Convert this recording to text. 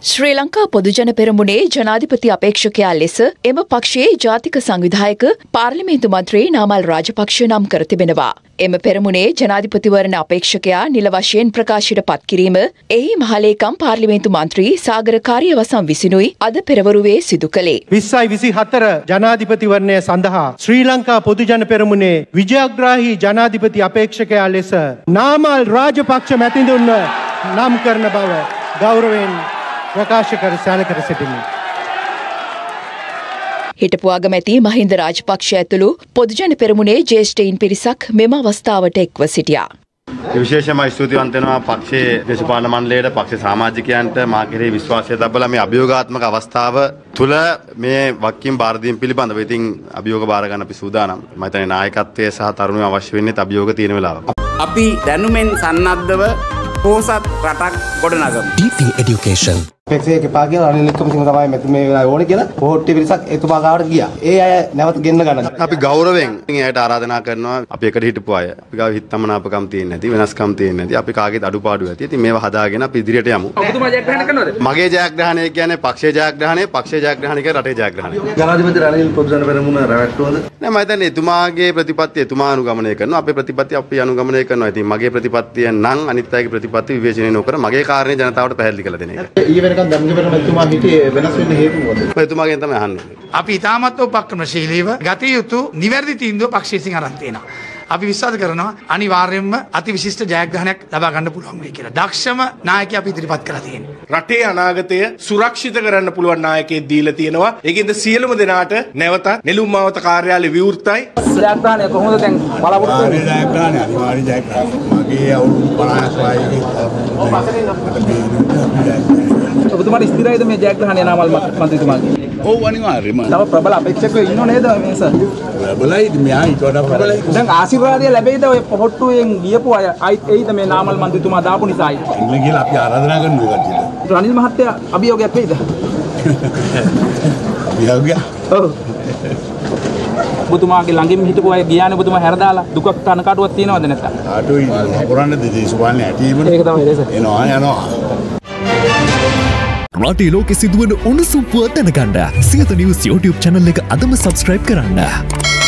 ශ්‍රී ලංකා පොදුජන පෙරමුණේ ජනාධිපති අපේක්ෂකයා ලෙස එම පක්ෂයේ ජාතික සංවිධායක පාර්ලිමේන්තු මන්ත්‍රී නාමල් රාජපක්ෂ නම් කර තිබෙනවා. එම පෙරමුණේ ජනාධිපතිවරණ අපේක්ෂකයා නිල වශයෙන් ප්‍රකාශයට පත් කිරීම එහි මහලේකම් පාර්ලිමේන්තු මන්ත්‍රී සාගර කාර්යවසම් විසිනුයි අද පෙරවරුවේ සිදු කළේ. 2024 ජනාධිපතිවරණය සඳහා ශ්‍රී ලංකා පොදුජන පෙරමුණේ විජයග්‍රාහී ජනාධිපති අපේක්ෂකයා ලෙස නාමල් රාජපක්ෂ මැතිතුන්ව නම් කරන බව ගෞරවයෙන් ප්‍රකාශ කර සැලකර සිටිමි. හිටපු අගමැති මහින්ද රාජපක්ෂ ඇතුළු පොදුජන පෙරමුණේ ජ්‍යෙෂ්ඨයින් පිරිසක් මෙම අවස්ථාවට එක්ව සිටියා. විශේෂම ස්තුතිවන්ත වෙනවා පක්ෂයේ දේශපාලන මණ්ඩලයට පක්ෂ සමාජිකයන්ට මා කෙරෙහි විශ්වාසය දක්වලා මේ අභියෝගාත්මක අවස්ථාව තුළ මේ වක්කීම් බාර දීම පිළිබඳව ඉතින් අභියෝග බාර ගන්න අපි සූදානම්. මම හිතන්නේ නායකත්වයේ සහ තරුණයෝ අවශ්‍ය වෙන්නේ අභියෝග තියෙන වෙලාවක. අපි දැනුමෙන් සන්නද්ධව පොහොසත් රටක් ගොඩනගමු. DP Education පෙක්සේ එකපා කියලා රනිල් වික්‍රමසිංහ තමයි මෙතන මේ වෙලාවේ ඕනේ කියලා පොහොට්ටි පිරිසක් එතුමා ගාවට ගියා. ඒ අය නැවත ගෙන්න ගන්න. අපි ගෞරවයෙන් එයාට ආරාධනා කරනවා අපි එකට හිටපු අය. අපි ගාව හිතමනාපකම් තියෙන්නේ නැති වෙනස්කම් තියෙන්නේ නැති අපි කාගේත් අඩුපාඩු ඇති. ඉතින් මේවා හදාගෙන අපි ඉදිරියට යමු. ඔබතුමා ජයග්‍රහණය කරනවද? මගේ ජයග්‍රහණය කියන්නේ පක්ෂයේ ජයග්‍රහණය, පක්ෂයේ ජයග්‍රහණය කියන්නේ රටේ ජයග්‍රහණය. ජනාධිපති රනිල් පොදුජන පෙරමුණ රැවට්ටුවද? නෑ මම හිතන්නේ එතුමාගේ ප්‍රතිපත්තිය එතුමා අනුගමනය කරනවා. අපේ ප්‍රතිපත්තිය අපි අනුගමනය කරනවා. ඉතින් මගේ ප්‍රතිපත්තිය නම් අනිත් අයගේ ප්‍රතිපත්ති විවේචනය නොකර මගේ කාර්යය ජනතාවට පැහැදිලි කරලා දෙන එක. ඊයේ වෙනකන් ධම්මජපරම හිටියේ වෙනස් වෙන්න හේතුව මොකද? එතුමාගෙන් තමයි අහන්නේ. අපි ඉතාමත් උපක්‍රමශීලීව ගත යුතු නිවැරදි තීන්දුව පක්ෂය විසින් අරන් තියෙනවා. අපි විශ්වාස කරනවා අනිවාර්යයෙන්ම අතිවිශිෂ්ට ජයග්‍රහණයක් ලබා ගන්න පුළුවන් වෙයි කියලා. දක්ෂම නායකයා අපි ඉදිරිපත් කරලා තියෙනවා. රටේ අනාගතය සුරක්ෂිත කරන්න පුළුවන් නායකයෙක් දීලා තියෙනවා. ඒකින්ද සියලුම දෙනාට නැවත නෙළුම් මාවත කාර්යාලය විවෘතයි. ජයග්‍රහණය කොහොමද දැන් බලාපොරොත්තු වෙන්නේ? ජයග්‍රහණය අනිවාර්ය ජයග්‍රහණයක්. මගේ අවුරුදු 56 ඔබතුමාට ස්ථිරයිද මේ ජයග්‍රහණය නාමල් මන්ත්‍රීතුමාගේ? ඔව් අනිවාර්යයෙන්ම. තව ප්‍රබල අපේක්ෂකයෝ ඉන්නව නේද මේ සර්? ප්‍රබලයි මෙයා ඊට වඩා ප්‍රබලයි. දැන් ආශිර්වාදය ලැබෙයිද ඔය පොහොට්ටුවෙන් ගියපු අය අයිත් එයිද මේ නාමල් මන්ත්‍රීතුමා දාපු නිසායි? ඉන්න කියලා අපි ආරාධනා කරනවා කට්ටියට. රනිල් මහත්තයා අභියෝගයක් වෙයිද? අභියෝගයක්? ඔව්. ඔබතුමාගේ ළඟින් හිටපු අය ගියානේ ඔබතුමා හැරදාලා දුකක් තනකාටුවක් තියනවද නැත්නම්? ආටෝයි අපරන්න දේශපාලන ඇටීමනේ. ඒක තමයි නේද? එනවා යනවා. රටේ ලෝකෙ සිදුවන උණුසුම් පුවත් දැනගන්න සියත නිවුස් YouTube channel එක අදම subscribe කරන්න.